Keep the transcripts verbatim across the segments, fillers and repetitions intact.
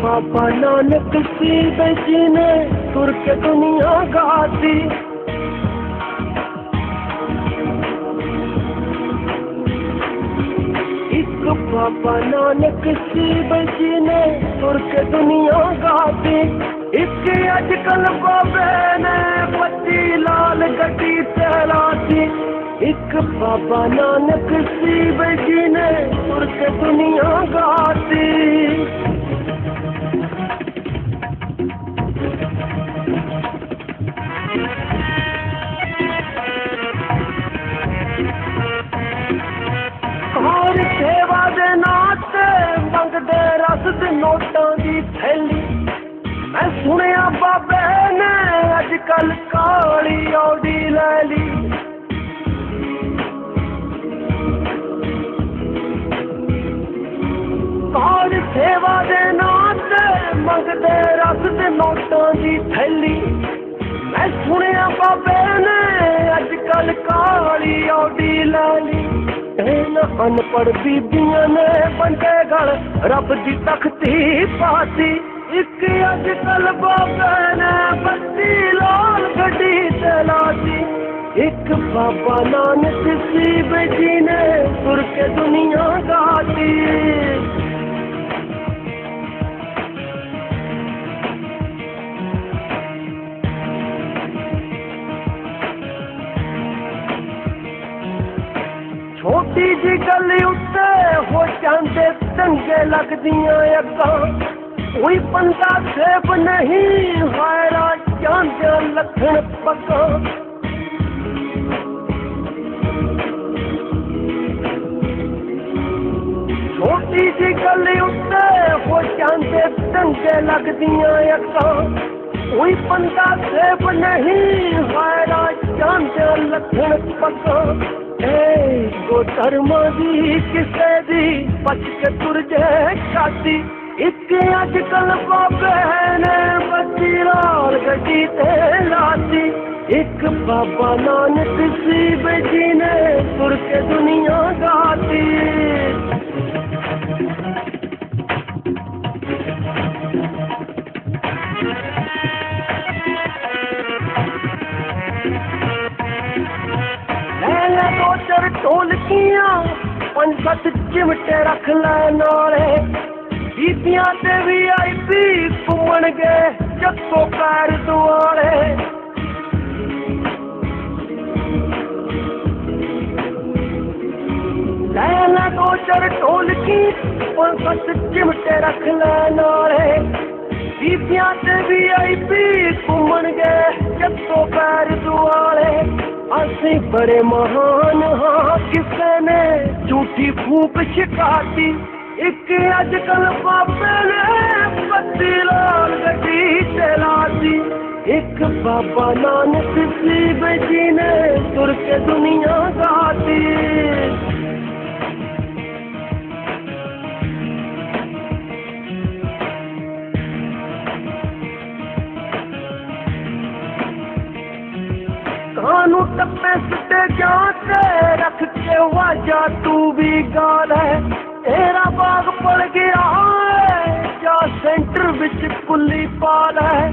बाबा नानक सीध जी ने तुर के दुनिया गाती। एक बाबा नानक सीध जी ने तुर के दुनिया गाती। एक अजकल बाबे ने पति लाल गड्डी चलाती। एक बाबा नानक सीध जी ने तुर के दुनिया गाती। और सेवा दे नाते मंगदे रस दे नोटां दी थैली। मैं सुनिया बाबे ने अजकल काली औडी लै ली। और सेवा दे नाते मंगदे रस दे नोटां दी थैली। मैं सुनिया बाबे ने अजकल काली औडी लै ली। अनपढ़ बीबियां ने बंदे गल रब दी तख्ती पाती। एक अजकल बाबे ने बत्ती लाल गड्डी चलाती। एक बाबा नानक सीध जी ने तुर के दुनिया गाती। छोटी जी गली उत्ते हो जांदे चंगे लगदियां अग्गां। कोई बंदा सेब नहीं हायरा जांदे लखन पक्का। छोटी जी गली उत्ते हो जांदे चंगे लगदियां अग्गां। कोई बंदा सेब नहीं हायरा जांदे लखन पक्का। गो धर्मा दी किसे दी बच के तुर जाए छाती। एक अजकल बाबे ने बच्ची लाल गड्डी ते लाती। एक बाबा नानक सीध जी ने तुर के दुनिया गाती। दो चार ढोलकियां पंज सत्त चिमटे रख लै नाले। बीबियां ते वी आई पी घूमन गए जत्तो पैर दुआले। लै लै दो चार ढोलकी पंज सत्त चिमटे रख लै नाले। बीबियां ते वी आई पी घूमन गए जत्तो पैर दुआले। असीं बड़े महान हाँ किसे ने झूठी फूक शिकाती। एक अजकल बाबे ने बत्ती लाल गड्डी चलाती। एक बाबा नानक सीध जी ने तुर के दुनिया गाती। कानू टप्पे सुटे जाते रख के वाजा तू भी गाल है। तेरा बाग पड़ गया है क्या सेंटर विच कुली पाल है।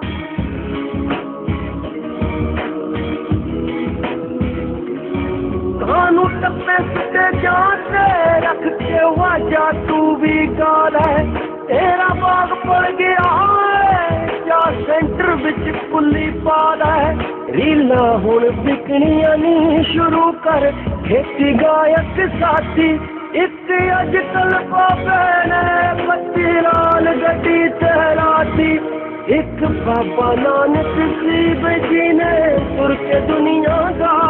कानू टप्पे सुटे जाते रख के वाजा तू भी गाल है। तेरा बाग पड़ गया है क्या सेंटर विच कुली पाल है। रीला हुण बिकनियां नी शुरू कर खेती गायक साथी। एक अजकल बाबे ने बत्ती लाल गड्डी चलाती। एक बाबा नानक सीध जी ने तुर के दुनिया गा